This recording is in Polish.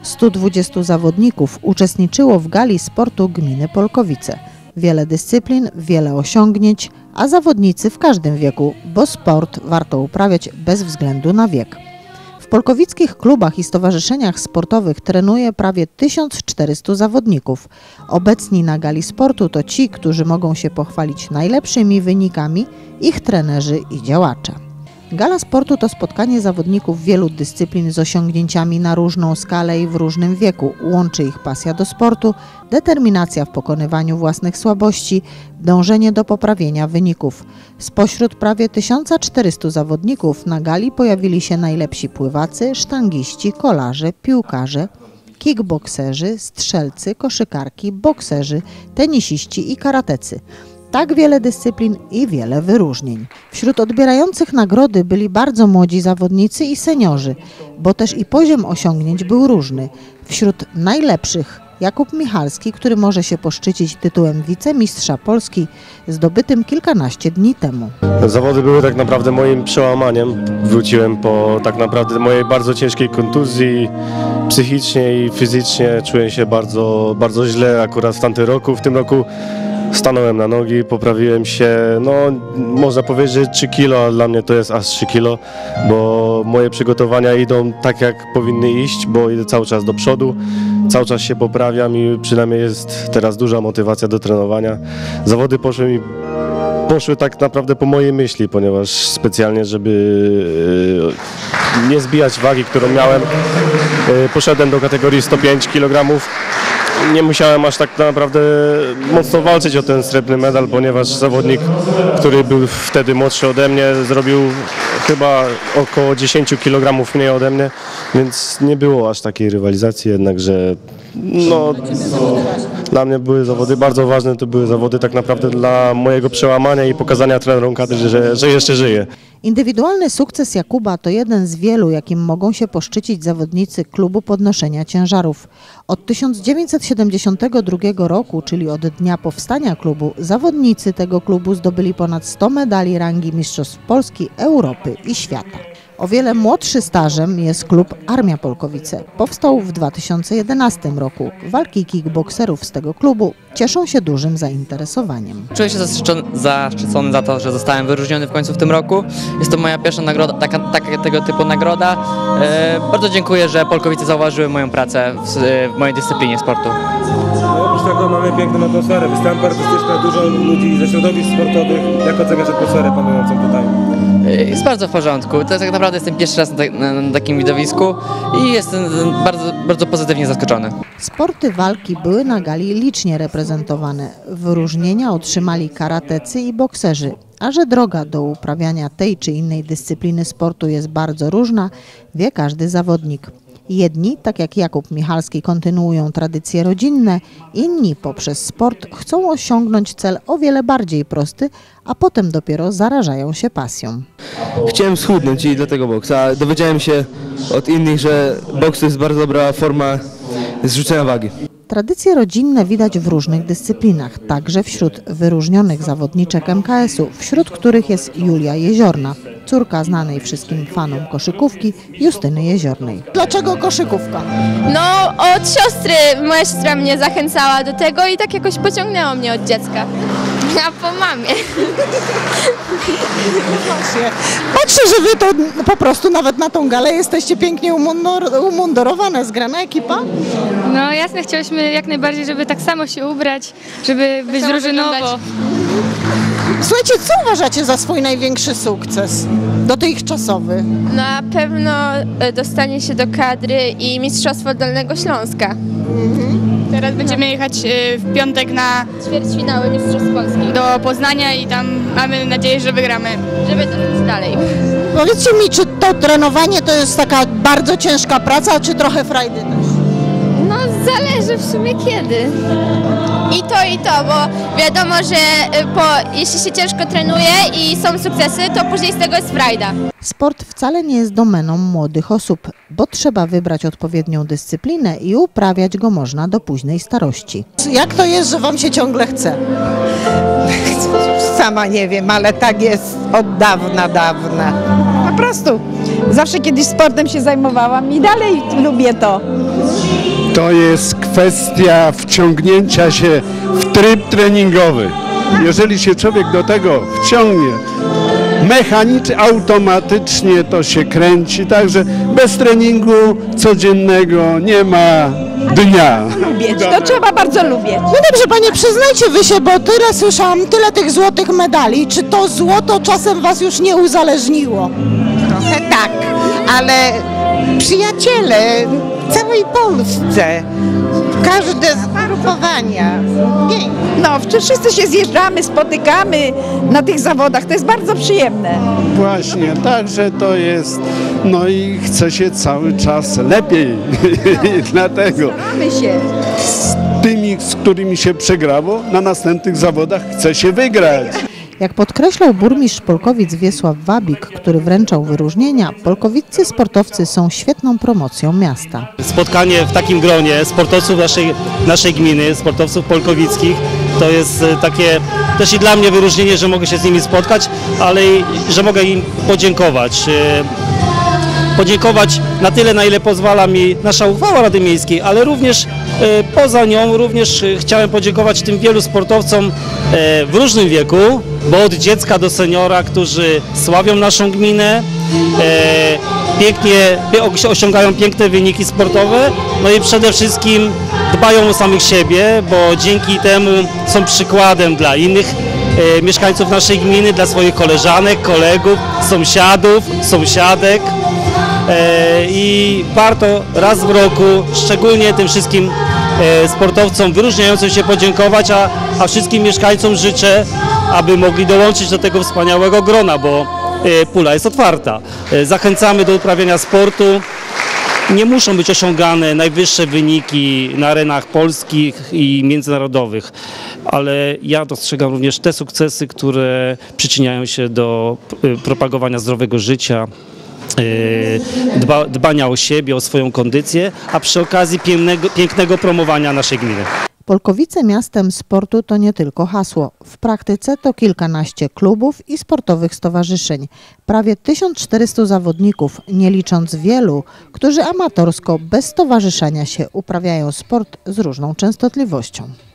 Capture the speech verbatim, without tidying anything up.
stu dwudziestu zawodników uczestniczyło w gali sportu gminy Polkowice. Wiele dyscyplin, wiele osiągnięć, a zawodnicy w każdym wieku, bo sport warto uprawiać bez względu na wiek. W polkowickich klubach i stowarzyszeniach sportowych trenuje prawie tysiąc czterystu zawodników. Obecni na gali sportu to ci, którzy mogą się pochwalić najlepszymi wynikami, ich trenerzy i działacze. Gala sportu to spotkanie zawodników wielu dyscyplin z osiągnięciami na różną skalę i w różnym wieku. Łączy ich pasja do sportu, determinacja w pokonywaniu własnych słabości, dążenie do poprawienia wyników. Spośród prawie tysiąca czterystu zawodników na gali pojawili się najlepsi pływacy, sztangiści, kolarze, piłkarze, kickbokserzy, strzelcy, koszykarki, bokserzy, tenisiści i karatecy. Tak wiele dyscyplin i wiele wyróżnień. Wśród odbierających nagrody byli bardzo młodzi zawodnicy i seniorzy, bo też i poziom osiągnięć był różny. Wśród najlepszych Jakub Michalski, który może się poszczycić tytułem wicemistrza Polski zdobytym kilkanaście dni temu. Zawody były tak naprawdę moim przełamaniem. Wróciłem po tak naprawdę mojej bardzo ciężkiej kontuzji. Psychicznie i fizycznie czułem się bardzo, bardzo źle akurat w tamtym roku. W tym roku stanąłem na nogi, poprawiłem się, no można powiedzieć, że trzy kilo, a dla mnie to jest aż trzy kilo, bo moje przygotowania idą tak jak powinny iść, bo idę cały czas do przodu, cały czas się poprawiam i przynajmniej jest teraz duża motywacja do trenowania. Zawody poszły mi poszły tak naprawdę po mojej myśli, ponieważ specjalnie, żeby nie zbijać wagi, którą miałem, poszedłem do kategorii sto pięć kilogramów. Nie musiałem aż tak naprawdę mocno walczyć o ten srebrny medal, ponieważ zawodnik, który był wtedy młodszy ode mnie, zrobił chyba około dziesięć kilogramów mniej ode mnie, więc nie było aż takiej rywalizacji, jednakże no, dla mnie były zawody bardzo ważne, to były zawody tak naprawdę dla mojego przełamania i pokazania trenerom kadry, że, że jeszcze żyję. Indywidualny sukces Jakuba to jeden z wielu, jakim mogą się poszczycić zawodnicy klubu podnoszenia ciężarów. Od tysiąc dziewięćset siedemdziesiątego drugiego roku, czyli od dnia powstania klubu, zawodnicy tego klubu zdobyli ponad sto medali rangi Mistrzostw Polski, Europy i świata. O wiele młodszy stażem jest klub Armia Polkowice. Powstał w dwa tysiące jedenastym roku. Walki kickbokserów z tego klubu cieszą się dużym zainteresowaniem. Czuję się zaszczycony za to, że zostałem wyróżniony w końcu w tym roku. Jest to moja pierwsza nagroda, taka, taka tego typu nagroda. E, bardzo dziękuję, że Polkowice zauważyły moją pracę w, w mojej dyscyplinie sportu. No, oprócz tego mamy piękną atmosferę, występy artystyczne, dużo ludzi ze środowisk sportowych. Jak oceniasz atmosferę panującą tutaj? Jest bardzo w porządku. To tak naprawdę jestem pierwszy raz na, na, na takim widowisku i jestem bardzo, bardzo pozytywnie zaskoczony. Sporty walki były na gali licznie reprezentowane. Wyróżnienia otrzymali karatecy i bokserzy. A że droga do uprawiania tej czy innej dyscypliny sportu jest bardzo różna, wie każdy zawodnik. Jedni, tak jak Jakub Michalski, kontynuują tradycje rodzinne, inni poprzez sport chcą osiągnąć cel o wiele bardziej prosty, a potem dopiero zarażają się pasją. Chciałem schudnąć i dlatego boks, a dowiedziałem się od innych, że boks to jest bardzo dobra forma zrzucenia wagi. Tradycje rodzinne widać w różnych dyscyplinach, także wśród wyróżnionych zawodniczek M K S u, wśród których jest Julia Jeziorna, córka znanej wszystkim fanom koszykówki Justyny Jeziornej. Dlaczego koszykówka? No, od siostry. Moja siostra mnie zachęcała do tego i tak jakoś pociągnęło mnie od dziecka. A po mamie. Patrzę, że wy to po prostu nawet na tą galę jesteście pięknie umundurowane, zgrana ekipa. No jasne, chcieliśmy jak najbardziej, żeby tak samo się ubrać, żeby być drużynowo. Słuchajcie, co uważacie za swój największy sukces dotychczasowy? Na pewno dostanie się do kadry i Mistrzostwo Dolnego Śląska. Mhm. Teraz będziemy jechać w piątek na ćwierćfinały Mistrzostw Polski do Poznania i tam mamy nadzieję, że wygramy. Żeby dotrzeć dalej. Powiedzcie mi, czy to trenowanie to jest taka bardzo ciężka praca, czy trochę frajdy też? No zależy w sumie kiedy. I to, i to, bo wiadomo, że po, jeśli się ciężko trenuje i są sukcesy, to później z tego jest frajda. Sport wcale nie jest domeną młodych osób, bo trzeba wybrać odpowiednią dyscyplinę i uprawiać go można do późnej starości. Jak to jest, że wam się ciągle chce? Sama nie wiem, ale tak jest od dawna, dawna. Po prostu zawsze kiedyś sportem się zajmowałam i dalej lubię to. To jest kwestia wciągnięcia się w tryb treningowy. Jeżeli się człowiek do tego wciągnie, mechanicznie, automatycznie to się kręci, także bez treningu codziennego nie ma dnia. Lubić, to trzeba bardzo lubić. No dobrze, panie, przyznajcie wy się, bo tyle słyszałam, tyle tych złotych medali. Czy to złoto czasem was już nie uzależniło? Trochę tak, ale przyjaciele w całej Polsce, każde zgrupowania. No, wszyscy się zjeżdżamy, spotykamy na tych zawodach, to jest bardzo przyjemne. Właśnie, także to jest, no i chce się cały czas lepiej. I dlatego Mamy się. z tymi, z którymi się przegrało, na następnych zawodach chce się wygrać. Jak podkreślał burmistrz Polkowic Wiesław Wabik, który wręczał wyróżnienia, polkowiccy sportowcy są świetną promocją miasta. Spotkanie w takim gronie sportowców naszej, naszej gminy, sportowców polkowickich, to jest takie też i dla mnie wyróżnienie, że mogę się z nimi spotkać, ale i że mogę im podziękować. Podziękować na tyle, na ile pozwala mi nasza uchwała Rady Miejskiej, ale również poza nią również chciałem podziękować tym wielu sportowcom w różnym wieku, bo od dziecka do seniora, którzy sławią naszą gminę, pięknie osiągają piękne wyniki sportowe, no i przede wszystkim dbają o samych siebie, bo dzięki temu są przykładem dla innych mieszkańców naszej gminy, dla swoich koleżanek, kolegów, sąsiadów, sąsiadek. I warto raz w roku, szczególnie tym wszystkim sportowcom wyróżniającym się podziękować, a, a wszystkim mieszkańcom życzę, aby mogli dołączyć do tego wspaniałego grona, bo pula jest otwarta. Zachęcamy do uprawiania sportu. Nie muszą być osiągane najwyższe wyniki na arenach polskich i międzynarodowych, ale ja dostrzegam również te sukcesy, które przyczyniają się do propagowania zdrowego życia, Dba, dbania o siebie, o swoją kondycję, a przy okazji pięknego, pięknego promowania naszej gminy. Polkowice miastem sportu to nie tylko hasło. W praktyce to kilkanaście klubów i sportowych stowarzyszeń. Prawie tysiąc czterysta zawodników, nie licząc wielu, którzy amatorsko, bez stowarzyszenia się uprawiają sport z różną częstotliwością.